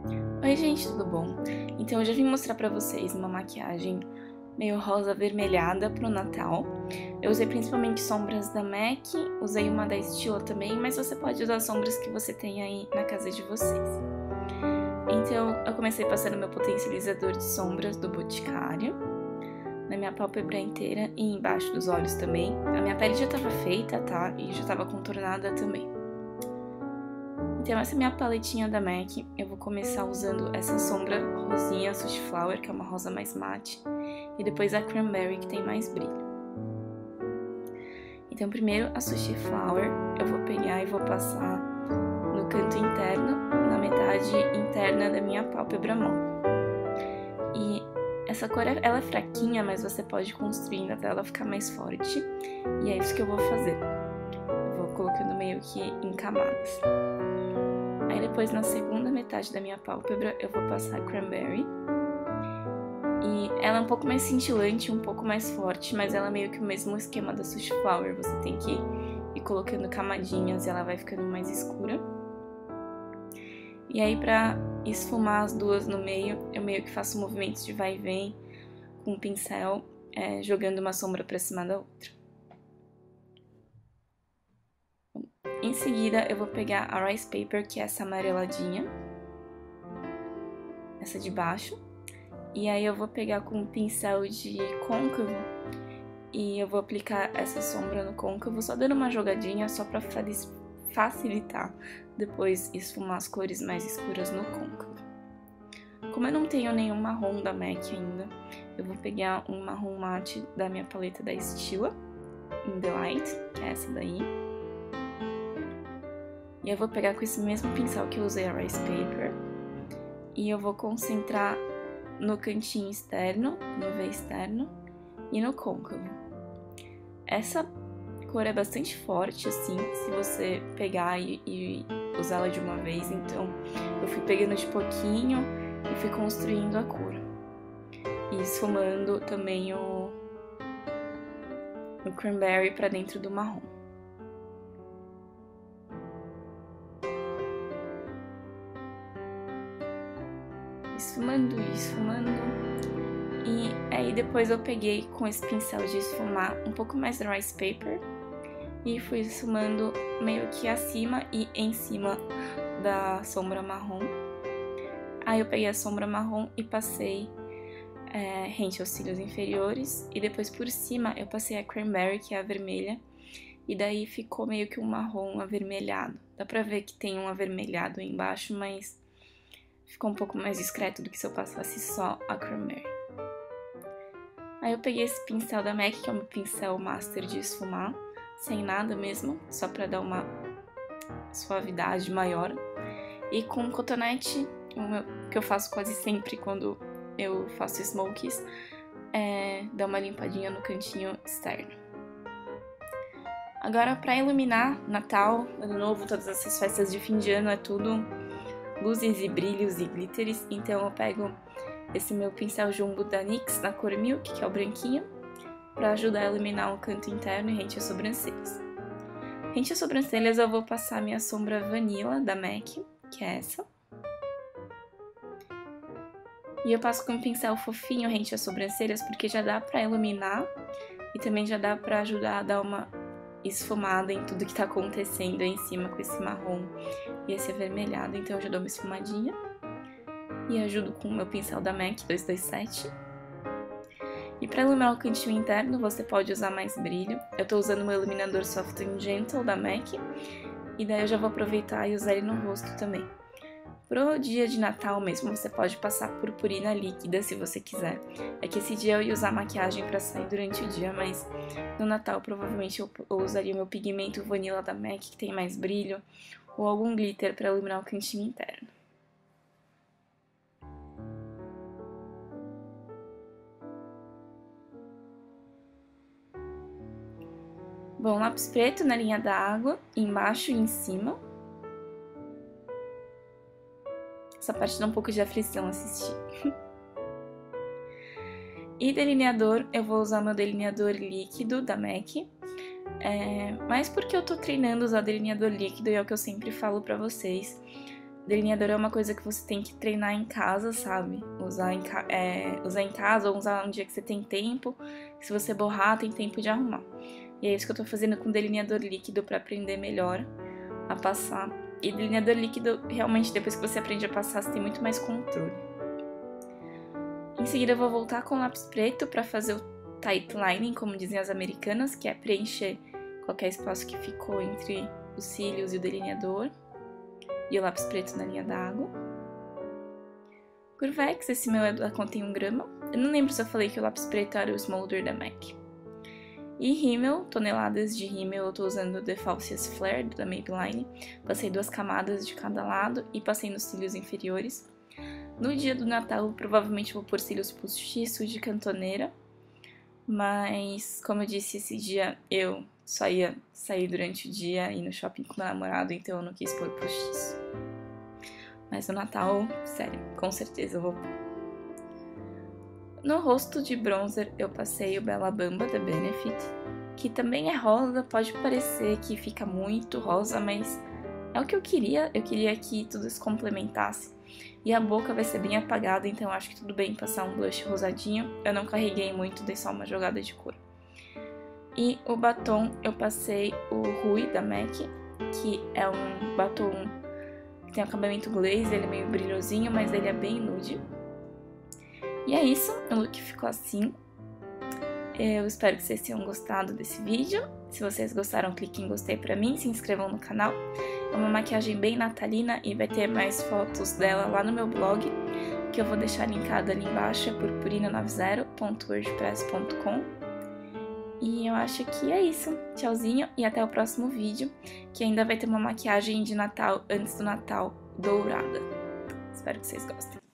Oi gente, tudo bom? Então eu já vim mostrar pra vocês uma maquiagem meio rosa avermelhada pro Natal. Eu usei principalmente sombras da MAC, usei uma da Stila também, mas você pode usar sombras que você tem aí na casa de vocês. Então eu comecei passando meu potencializador de sombras do Boticário na minha pálpebra inteira e embaixo dos olhos também. A minha pele já tava feita, tá? E já tava contornada também. Então essa é a minha paletinha da MAC, eu vou começar usando essa sombra rosinha Sushi Flower, que é uma rosa mais mate, e depois a Cranberry, que tem mais brilho. Então primeiro a Sushi Flower, eu vou pegar e vou passar no canto interno, na metade interna da minha pálpebra móvel. E essa cor, ela é fraquinha, mas você pode ir construindo até ela ficar mais forte, e é isso que eu vou fazer. Eu vou colocando meio que em camadas. Aí depois na segunda metade da minha pálpebra eu vou passar Cranberry. E ela é um pouco mais cintilante, um pouco mais forte, mas ela é meio que o mesmo esquema da Sushi Flower. Você tem que ir colocando camadinhas e ela vai ficando mais escura. E aí pra esfumar as duas no meio, eu meio que faço movimentos de vai e vem com o pincel, jogando uma sombra pra cima da outra. Em seguida, eu vou pegar a Rice Paper, que é essa amareladinha, essa de baixo, e aí eu vou pegar com um pincel de côncavo e eu vou aplicar essa sombra no côncavo, só dando uma jogadinha, só pra facilitar depois esfumar as cores mais escuras no côncavo. Como eu não tenho nenhum marrom da MAC ainda, eu vou pegar um marrom mate da minha paleta da Stila, In The Light, que é essa daí. E eu vou pegar com esse mesmo pincel que eu usei a Rice Paper e eu vou concentrar no cantinho externo, no V externo e no côncavo. Essa cor é bastante forte, assim, se você pegar e usar ela de uma vez. Então eu fui pegando de pouquinho e fui construindo a cor. E esfumando também o Cranberry pra dentro do marrom. Esfumando, esfumando. E aí depois eu peguei com esse pincel de esfumar um pouco mais da Rice Paper e fui esfumando meio que acima e em cima da sombra marrom. Aí eu peguei a sombra marrom e passei rente aos cílios inferiores e depois por cima eu passei a Cranberry, que é a vermelha, e daí ficou meio que um marrom avermelhado. Dá pra ver que tem um avermelhado aí embaixo, mas ficou um pouco mais discreto do que se eu passasse só a Cranberry. Aí eu peguei esse pincel da MAC, que é um pincel master de esfumar, sem nada mesmo, só pra dar uma suavidade maior. E com um cotonete, que eu faço quase sempre quando eu faço smokies, dar uma limpadinha no cantinho externo. Agora, pra iluminar Natal, Ano Novo, todas essas festas de fim de ano, é tudo luzes e brilhos e glitters, então eu pego esse meu pincel jumbo da NYX na cor Milk, que é o branquinho, pra ajudar a iluminar o canto interno e rente às sobrancelhas. Rente às sobrancelhas eu vou passar minha sombra Vanilla da MAC, que é essa. E eu passo com um pincel fofinho rente às sobrancelhas, porque já dá pra iluminar e também já dá pra ajudar a dar uma esfumada em tudo que tá acontecendo aí em cima com esse marrom e esse avermelhado. Então eu já dou uma esfumadinha e ajudo com o meu pincel da MAC 227. E pra iluminar o cantinho interno você pode usar mais brilho. Eu tô usando o meu iluminador Soft and Gentle da MAC e daí eu já vou aproveitar e usar ele no rosto também. Pro dia de Natal mesmo, você pode passar purpurina líquida se você quiser. É que esse dia eu ia usar maquiagem pra sair durante o dia, mas no Natal provavelmente eu usaria o meu pigmento Vanilla da MAC, que tem mais brilho, ou algum glitter pra iluminar o cantinho interno. Bom, lápis preto na linha da água, embaixo e em cima. Essa parte dá um pouco de aflição assistir. E delineador, eu vou usar meu delineador líquido da MAC. Mas porque eu tô treinando usar delineador líquido e é o que eu sempre falo pra vocês. Delineador é uma coisa que você tem que treinar em casa, sabe? Usar em casa ou usar um dia que você tem tempo. Se você borrar, tem tempo de arrumar. E é isso que eu tô fazendo com delineador líquido pra aprender melhor a passar. E delineador líquido, realmente, depois que você aprende a passar, você tem muito mais controle. Em seguida, eu vou voltar com o lápis preto pra fazer o tight lining, como dizem as americanas, que é preencher qualquer espaço que ficou entre os cílios e o delineador. E o lápis preto na linha d'água. Curvex, esse meu é da conta em 1 grama. Eu não lembro se eu falei que o lápis preto era o Smolder da MAC. E rímel, toneladas de rímel, eu tô usando o The Falsies Flare da Maybelline. Passei 2 camadas de cada lado e passei nos cílios inferiores. No dia do Natal, provavelmente vou pôr cílios postiços de cantoneira. Mas, como eu disse, esse dia eu só ia sair durante o dia e ir no shopping com meu namorado, então eu não quis pôr postiço. Mas no Natal, sério, com certeza eu vou pôr. No rosto de bronzer eu passei o Bella Bamba da Benefit, que também é rosa, pode parecer que fica muito rosa, mas é o que eu queria que tudo se complementasse. E a boca vai ser bem apagada, então eu acho que tudo bem passar um blush rosadinho. Eu não carreguei muito, dei só uma jogada de cor. E o batom, eu passei o Rui da MAC, que é um batom que tem acabamento glaze, ele é meio brilhosinho, mas ele é bem nude. E é isso, o look ficou assim. Eu espero que vocês tenham gostado desse vídeo. Se vocês gostaram, clique em gostei pra mim, se inscrevam no canal. É uma maquiagem bem natalina e vai ter mais fotos dela lá no meu blog, que eu vou deixar linkado ali embaixo, é purpurina90.wordpress.com. E eu acho que é isso. Tchauzinho e até o próximo vídeo, que ainda vai ter uma maquiagem de Natal antes do Natal dourada. Espero que vocês gostem.